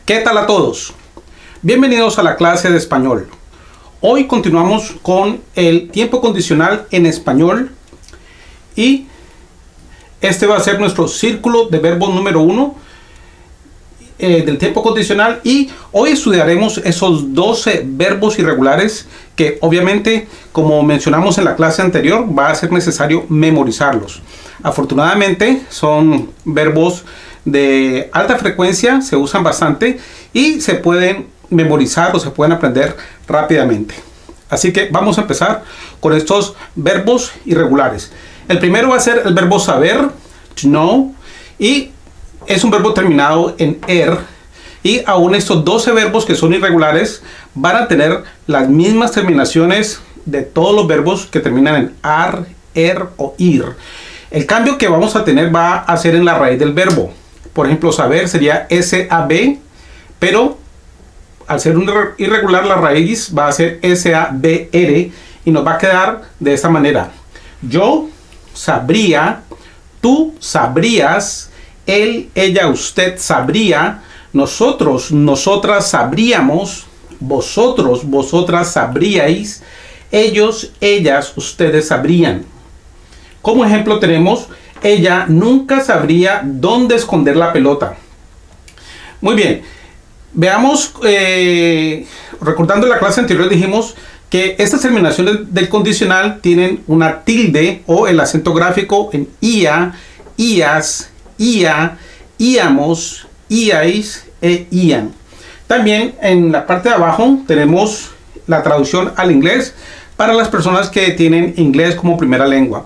¿Qué tal a todos? Bienvenidos a la clase de español. Hoy continuamos con el tiempo condicional en español y este va a ser nuestro círculo de verbos número 1 del tiempo condicional, y hoy estudiaremos esos 12 verbos irregulares que obviamente, como mencionamos en la clase anterior, va a ser necesario memorizarlos. Afortunadamente son verbos de alta frecuencia, se usan bastante y se pueden memorizar o se pueden aprender rápidamente. Así que vamos a empezar con estos verbos irregulares. El primero va a ser el verbo saber, to know, y es un verbo terminado en er, y aún estos 12 verbos que son irregulares van a tener las mismas terminaciones de todos los verbos que terminan en ar, er o ir. El cambio que vamos a tener va a ser en la raíz del verbo. Por ejemplo, saber sería S-A-B, pero al ser un irregular la raíz va a ser S-A-B-R y nos va a quedar de esta manera. Yo sabría, tú sabrías, él, ella, usted sabría, nosotros, nosotras sabríamos, vosotros, vosotras sabríais, ellos, ellas, ustedes sabrían. Como ejemplo tenemos, ella nunca sabría dónde esconder la pelota. Muy bien, veamos, recordando la clase anterior dijimos que estas terminaciones del condicional tienen una tilde o el acento gráfico en ia, ias, ia, íamos, íais e ían. También en la parte de abajo tenemos la traducción al inglés para las personas que tienen inglés como primera lengua.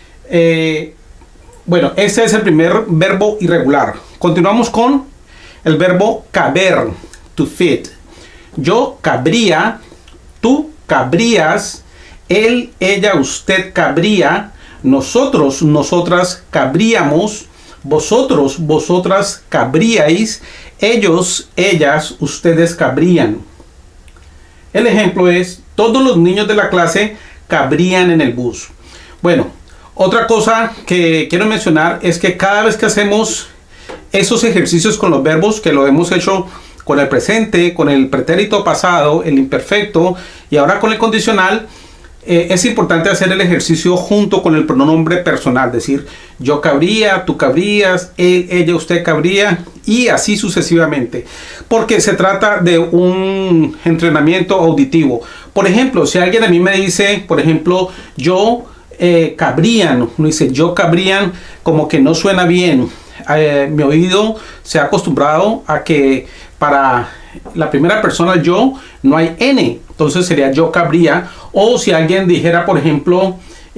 Bueno, este es el primer verbo irregular. Continuamos con el verbo caber, to fit. Yo cabría, tú cabrías, él, ella, usted cabría, nosotros, nosotras cabríamos, vosotros, vosotras cabríais, ellos, ellas, ustedes cabrían. El ejemplo es, todos los niños de la clase cabrían en el bus. Bueno, otra cosa que quiero mencionar es que cada vez que hacemos esos ejercicios con los verbos, que lo hemos hecho con el presente, con el pretérito pasado, el imperfecto y ahora con el condicional, es importante hacer el ejercicio junto con el pronombre personal, decir yo cabría, tú cabrías, él, ella, usted cabría y así sucesivamente, porque se trata de un entrenamiento auditivo. Por ejemplo, si alguien a mí me dice, por ejemplo, yo cabrían, uno dice yo cabrían, como que no suena bien. Mi oído se ha acostumbrado a que para la primera persona yo no hay n, entonces sería yo cabría. O si alguien dijera, por ejemplo,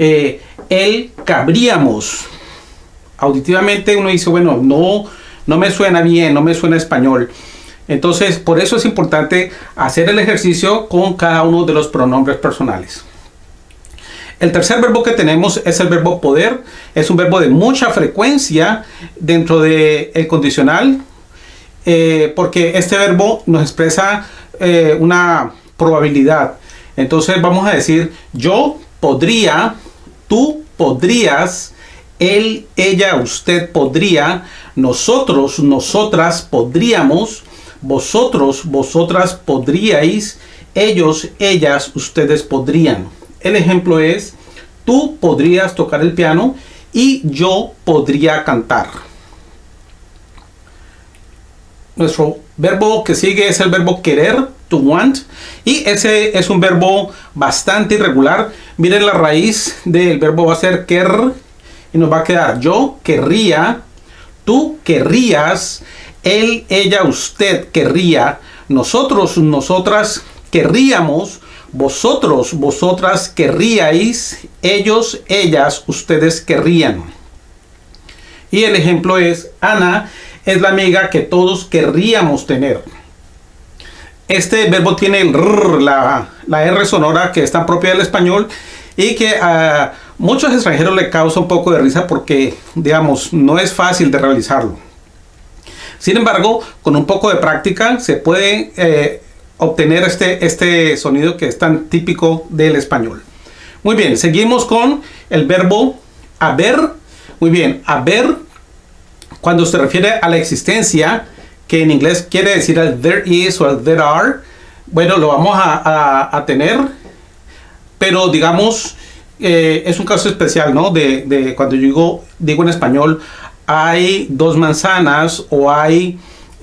él cabríamos, auditivamente uno dice, bueno, no me suena bien, no me suena español. Entonces por eso es importante hacer el ejercicio con cada uno de los pronombres personales. El tercer verbo que tenemos es el verbo poder. Es un verbo de mucha frecuencia dentro del condicional, porque este verbo nos expresa una probabilidad. Entonces vamos a decir yo podría, tú podrías, él, ella, usted podría, nosotros, nosotras podríamos, vosotros, vosotras podríais, ellos, ellas, ustedes podrían. El ejemplo es, tú podrías tocar el piano y yo podría cantar. Nuestro verbo que sigue es el verbo querer, to want, y ese es un verbo bastante irregular. Miren, la raíz del verbo va a ser quer y nos va a quedar yo querría, tú querrías, él, ella, usted querría, nosotros, nosotras querríamos, vosotros, vosotras querríais, ellos, ellas, ustedes querrían. Y el ejemplo es, Ana es la amiga que todos querríamos tener. Este verbo tiene el rrr, la R sonora que es tan propia del español y que a muchos extranjeros le causa un poco de risa porque, digamos, no es fácil de realizarlo. Sin embargo, con un poco de práctica se puede obtener este sonido que es tan típico del español. Muy bien, seguimos con el verbo haber. Muy bien, haber, cuando se refiere a la existencia, que en inglés quiere decir el there is o el there are. Bueno, lo vamos a tener, pero digamos, es un caso especial, ¿no? De cuando yo digo en español, hay 2 manzanas o hay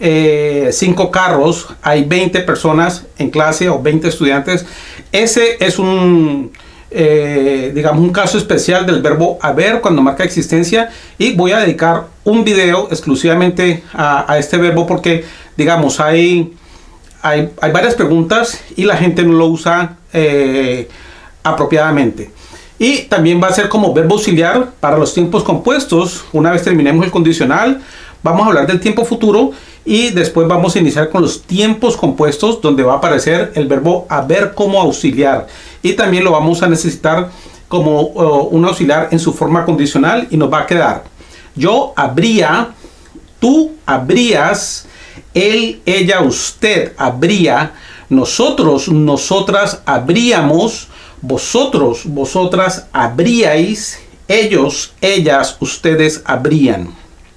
5 carros, hay 20 personas en clase o 20 estudiantes. Ese es un, digamos, un caso especial del verbo haber cuando marca existencia, y voy a dedicar un video exclusivamente a este verbo porque, digamos, hay varias preguntas y la gente no lo usa apropiadamente. Y también va a ser como verbo auxiliar para los tiempos compuestos. Una vez terminemos el condicional, vamos a hablar del tiempo futuro y después vamos a iniciar con los tiempos compuestos, donde va a aparecer el verbo haber como auxiliar. Y también lo vamos a necesitar como un auxiliar en su forma condicional, y nos va a quedar: yo habría, tú habrías, él, ella, usted habría, nosotros, nosotras habríamos, vosotros, vosotras habríais, ellos, ellas, ustedes habrían.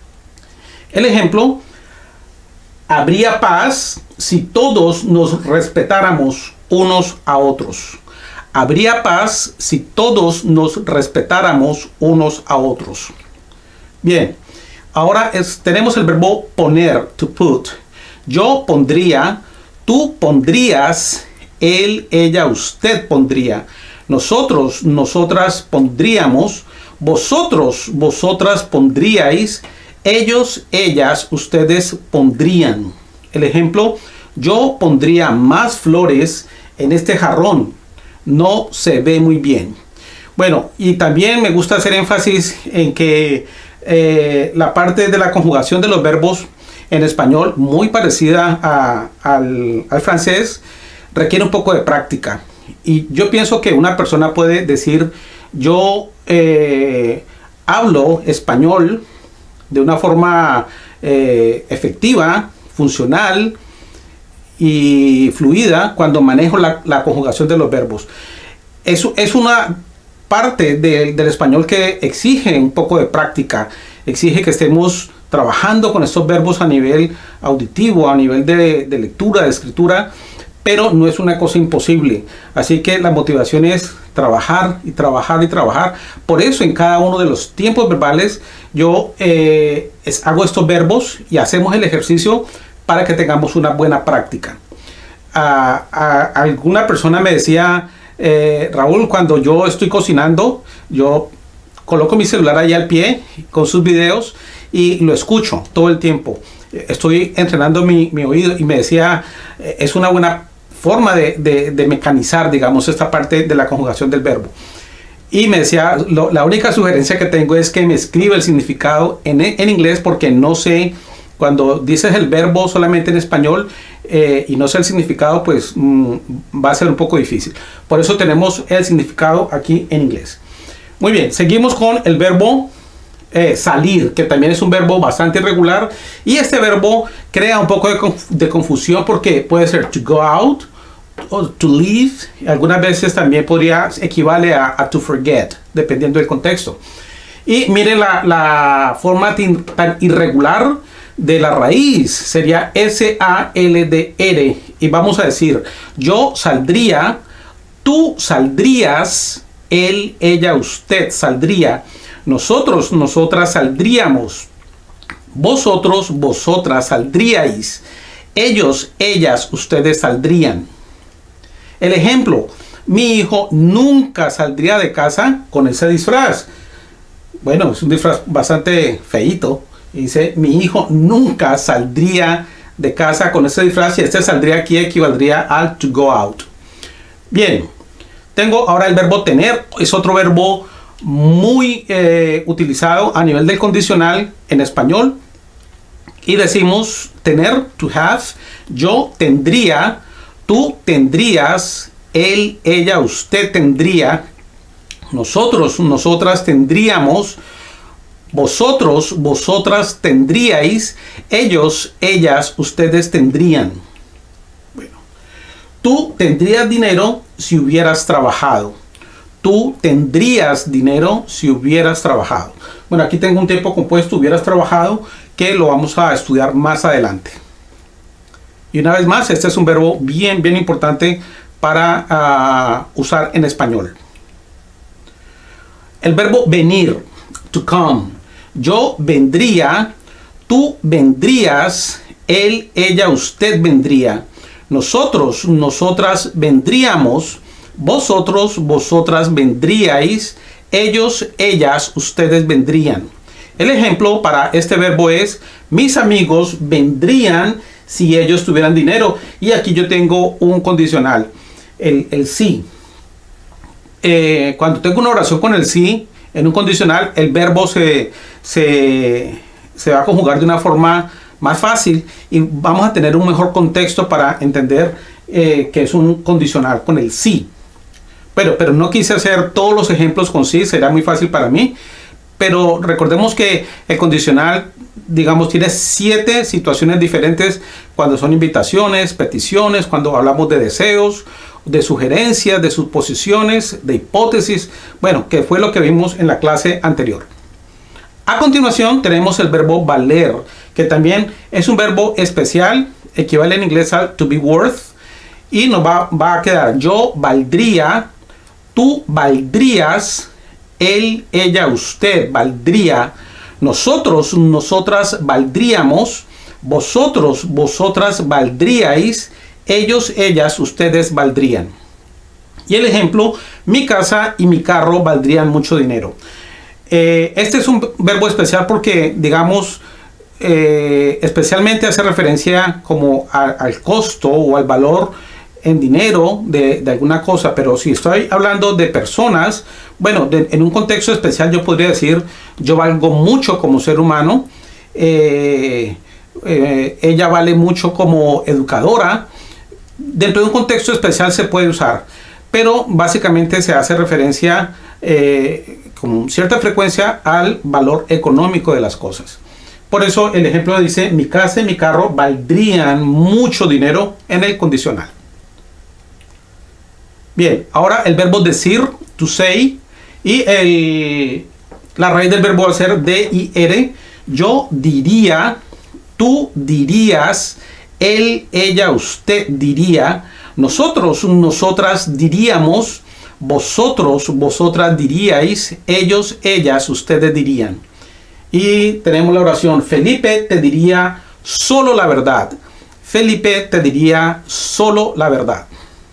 El ejemplo: habría paz si todos nos respetáramos unos a otros. Habría paz si todos nos respetáramos unos a otros. Bien, ahora tenemos el verbo poner, to put. Yo pondría, tú pondrías, él, ella, usted pondría, nosotros, nosotras pondríamos, vosotros, vosotras pondríais, ellos, ellas, ustedes pondrían. El ejemplo: yo pondría más flores en este jarrón, no se ve muy bien. Bueno, y también me gusta hacer énfasis en que la parte de la conjugación de los verbos en español, muy parecida al francés, requiere un poco de práctica. Y yo pienso que una persona puede decir: yo hablo español de una forma efectiva, funcional y fluida cuando manejo la conjugación de los verbos. Es una parte del español que exige un poco de práctica, exige que estemos trabajando con estos verbos a nivel auditivo, a nivel de lectura, de escritura, pero no es una cosa imposible. Así que la motivación es trabajar y trabajar y trabajar. Por eso en cada uno de los tiempos verbales yo hago estos verbos y hacemos el ejercicio para que tengamos una buena práctica. Alguna persona me decía: Raúl, cuando yo estoy cocinando, yo coloco mi celular ahí al pie con sus videos y lo escucho todo el tiempo. Estoy entrenando mi oído, y me decía, es una buena forma de mecanizar, digamos, esta parte de la conjugación del verbo. Y me decía, la única sugerencia que tengo es que me escriba el significado en inglés, porque no sé, cuando dices el verbo solamente en español y no sé el significado, pues va a ser un poco difícil. Por eso tenemos el significado aquí en inglés. Muy bien, seguimos con el verbo salir, que también es un verbo bastante irregular, y este verbo crea un poco de confusión, porque puede ser to go out o to leave. Algunas veces también podría equivale a to forget, dependiendo del contexto. Y mire la forma tan irregular de la raíz, sería S-A-L-D-R, y vamos a decir: yo saldría, tú saldrías, él, ella, usted saldría, nosotros, nosotras saldríamos, vosotros, vosotras saldríais, ellos, ellas, ustedes saldrían. El ejemplo: mi hijo nunca saldría de casa con ese disfraz. Bueno, es un disfraz bastante feíto. Dice: mi hijo nunca saldría de casa con ese disfraz, y este saldría aquí equivaldría al to go out. Bien, tengo ahora el verbo tener. Es otro verbo muy utilizado a nivel del condicional en español, y decimos tener, to have. Yo tendría, tú tendrías, él, ella, usted tendría, nosotros, nosotras tendríamos, vosotros, vosotras tendríais, ellos, ellas, ustedes tendrían. Bueno, tú tendrías dinero si hubieras trabajado. Tú tendrías dinero si hubieras trabajado. Bueno, aquí tengo un tiempo compuesto, hubieras trabajado, que lo vamos a estudiar más adelante. Y una vez más, este es un verbo bien importante para usar en español. El verbo venir, to come. Yo vendría, tú vendrías, él, ella, usted vendría. Nosotros, nosotras vendríamos, vosotros, vosotras vendríais, ellos, ellas, ustedes vendrían. El ejemplo para este verbo es, mis amigos vendrían si ellos tuvieran dinero. Y aquí yo tengo un condicional, el sí. Cuando tengo una oración con el sí, en un condicional, el verbo se va a conjugar de una forma más fácil y vamos a tener un mejor contexto para entender que es un condicional con el sí. Pero no quise hacer todos los ejemplos con sí, será muy fácil para mí. Pero recordemos que el condicional, digamos, tiene 7 situaciones diferentes cuando son invitaciones, peticiones, cuando hablamos de deseos, de sugerencias, de suposiciones, de hipótesis. Bueno, que fue lo que vimos en la clase anterior. A continuación tenemos el verbo valer, que también es un verbo especial, equivale en inglés al to be worth. Y nos va a quedar yo valdría, tú valdrías, él, ella, usted valdría, nosotros, nosotras valdríamos, vosotros, vosotras valdríais, ellos, ellas, ustedes valdrían. Y el ejemplo, mi casa y mi carro valdrían mucho dinero. Este es un verbo especial porque, digamos, especialmente hace referencia como al costo o al valor en dinero de alguna cosa. Pero si estoy hablando de personas, bueno, en un contexto especial yo podría decir, yo valgo mucho como ser humano, ella vale mucho como educadora. Dentro de un contexto especial se puede usar, pero básicamente se hace referencia con cierta frecuencia al valor económico de las cosas. Por eso el ejemplo dice, mi casa y mi carro valdrían mucho dinero en el condicional. Bien, ahora el verbo decir, to say, y la raíz del verbo va a ser dir. Yo diría, tú dirías, él, ella, usted diría, nosotros, nosotras diríamos, vosotros, vosotras diríais, ellos, ellas, ustedes dirían. Y tenemos la oración, Felipe te diría solo la verdad. Felipe te diría solo la verdad.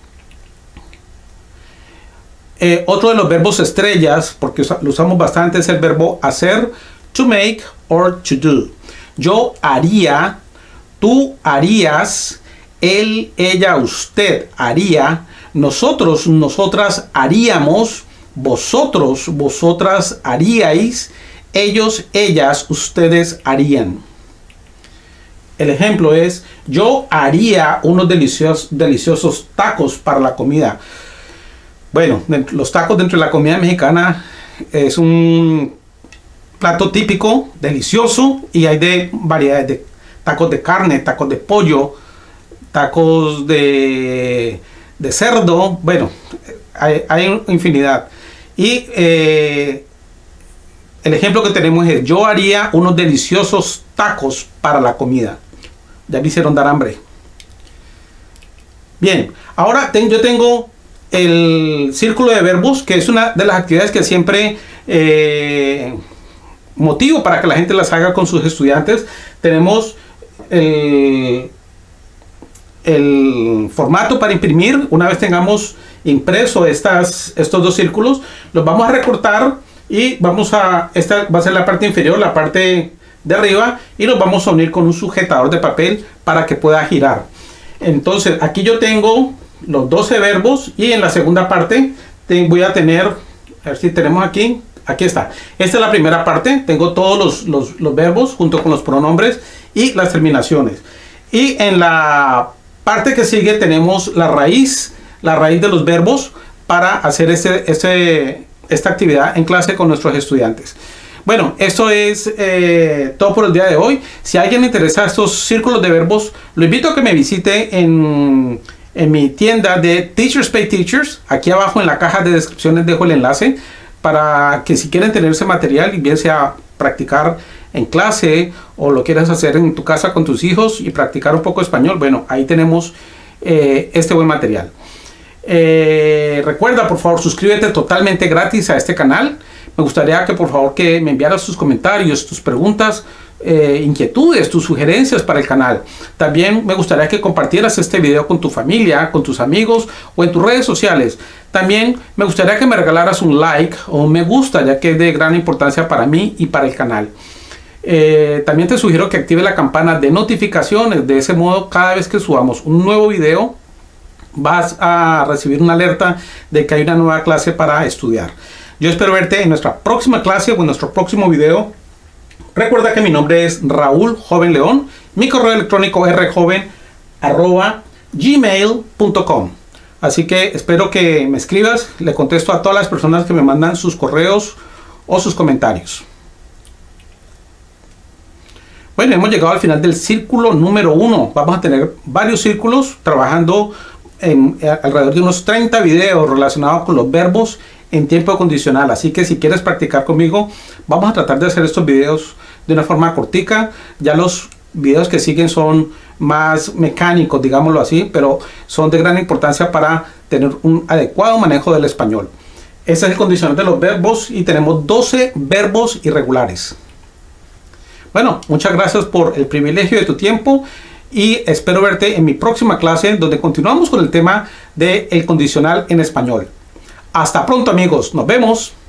Otro de los verbos estrellas, porque lo usamos bastante, es el verbo hacer, to make or to do. Yo haría, tú harías, él, ella, usted haría, nosotros, nosotras haríamos, vosotros, vosotras haríais, ellos, ellas, ustedes harían. El ejemplo es, yo haría unos deliciosos tacos para la comida. Bueno, los tacos dentro de la comida mexicana es un plato típico, delicioso, y hay de variedades de tacos de carne, tacos de pollo, tacos de cerdo. Bueno, hay infinidad. Y el ejemplo que tenemos es, yo haría unos deliciosos tacos para la comida. Ya me hicieron dar hambre. Bien, ahora yo tengo el círculo de verbos, que es una de las actividades que siempre motivo para que la gente las haga con sus estudiantes. Tenemos el formato para imprimir. Una vez tengamos impreso estos dos círculos, los vamos a recortar y esta va a ser la parte inferior, la parte de arriba, y los vamos a unir con un sujetador de papel para que pueda girar. Entonces aquí yo tengo los 12 verbos y en la segunda parte voy a tener, a ver si tenemos aquí está. Esta es la primera parte, tengo todos los verbos junto con los pronombres y las terminaciones. Y en la parte que sigue tenemos la raíz de los verbos para hacer esta actividad en clase con nuestros estudiantes. Bueno, esto es todo por el día de hoy. Si a alguien le interesa estos círculos de verbos, lo invito a que me visite en mi tienda de Teachers Pay Teachers. Aquí abajo en la caja de descripciones dejo el enlace para que si quieren tener ese material y bien sea practicar en clase o lo quieres hacer en tu casa con tus hijos y practicar un poco español, bueno, ahí tenemos este buen material. Recuerda, por favor, suscríbete totalmente gratis a este canal. Me gustaría que por favor que me enviaras tus comentarios, tus preguntas, inquietudes, tus sugerencias para el canal. También me gustaría que compartieras este video con tu familia, con tus amigos o en tus redes sociales. También me gustaría que me regalaras un like o un me gusta, ya que es de gran importancia para mí y para el canal. También te sugiero que active la campana de notificaciones. De ese modo, cada vez que subamos un nuevo video, vas a recibir una alerta de que hay una nueva clase para estudiar. Yo espero verte en nuestra próxima clase o en nuestro próximo video. Recuerda que mi nombre es Raúl Joven León. Mi correo electrónico es rjoven@gmail.com. Así que espero que me escribas. Le contesto a todas las personas que me mandan sus correos o sus comentarios. Bueno, hemos llegado al final del círculo número 1. Vamos a tener varios círculos trabajando en alrededor de unos 30 videos relacionados con los verbos en tiempo condicional. Así que si quieres practicar conmigo, vamos a tratar de hacer estos videos de una forma cortica. Ya los videos que siguen son más mecánicos, digámoslo así, pero son de gran importancia para tener un adecuado manejo del español. Ese es el condicional de los verbos y tenemos 12 verbos irregulares. Bueno, muchas gracias por el privilegio de tu tiempo y espero verte en mi próxima clase donde continuamos con el tema del condicional en español. Hasta pronto, amigos. Nos vemos.